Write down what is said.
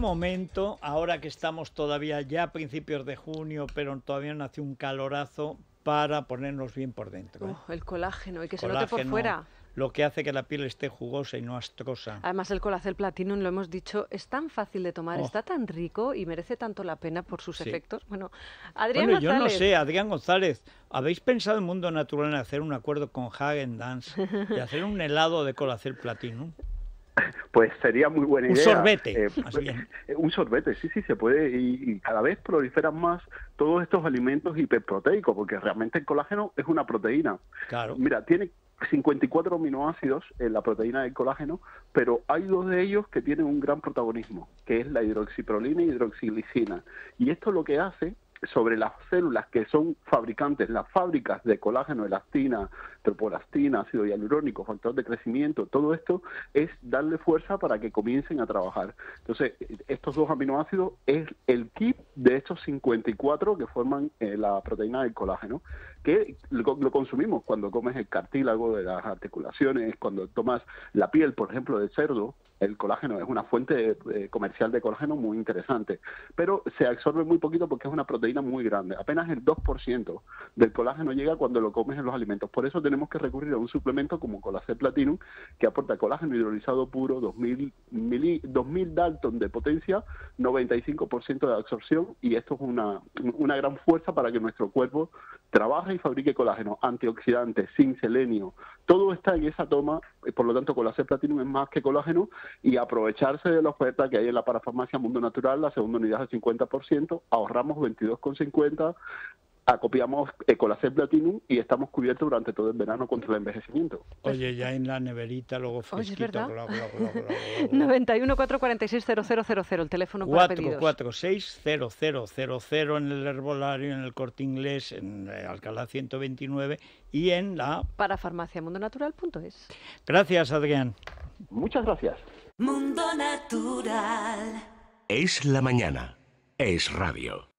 momento, ahora que estamos todavía ya a principios de junio, pero todavía no hace un calorazo, para ponernos bien por dentro. El colágeno y que se Colágeno, note por fuera. Lo que hace que la piel esté jugosa y no astrosa. Además, el Colacel Platinum, lo hemos dicho, es tan fácil de tomar, está tan rico y merece tanto la pena por sus efectos. Bueno, Adrián González. Yo no sé, Adrián González, ¿habéis pensado en Mundo Natural en hacer un acuerdo con Häagen-Dazs y hacer un helado de Colacel Platinum? Pues sería muy buena idea. Un sorbete, más bien. Un sorbete, sí, se puede. Y cada vez proliferan más todos estos alimentos hiperproteicos, porque realmente el colágeno es una proteína. Claro. Mira, tiene 54 aminoácidos en la proteína del colágeno, pero hay 2 de ellos que tienen un gran protagonismo, que es la hidroxiprolina y hidroxiglicina. Y esto lo que hace sobre las células que son fabricantes, las fábricas de colágeno, elastina, tropoelastina, ácido hialurónico, factor de crecimiento, todo esto es darle fuerza para que comiencen a trabajar. Entonces, estos 2 aminoácidos es el kit de estos 54 que forman la proteína del colágeno, que lo consumimos cuando comes el cartílago de las articulaciones, cuando tomas la piel, por ejemplo, del cerdo. El colágeno es una fuente comercial de colágeno muy interesante, pero se absorbe muy poquito porque es una proteína muy grande. Apenas el 2% del colágeno llega cuando lo comes en los alimentos. Por eso tenemos que recurrir a un suplemento como Colacel Platinum, que aporta colágeno hidrolizado puro, 2000 Dalton de potencia, 95% de absorción, y esto es una gran fuerza para que nuestro cuerpo trabaje y fabrique colágeno, antioxidantes, zinc, selenio. Todo está en esa toma, por lo tanto Colacel Platinum es más que colágeno, y aprovecharse de la oferta que hay en la parafarmacia Mundo Natural, la segunda unidad del 50%, ahorramos 22,50, acopiamos Colacel Platinum y estamos cubiertos durante todo el verano contra el envejecimiento. Oye, ya en la neverita, luego fresquito. Oye, ¿es verdad? 91 446 0000, el teléfono para pedidos. 446 0000 en el Herbolario, en el Corte Inglés, en Alcalá 129 y en la parafarmaciamundonatural.es. Gracias, Adrián. Muchas gracias. Mundo Natural. Es la mañana. Es radio.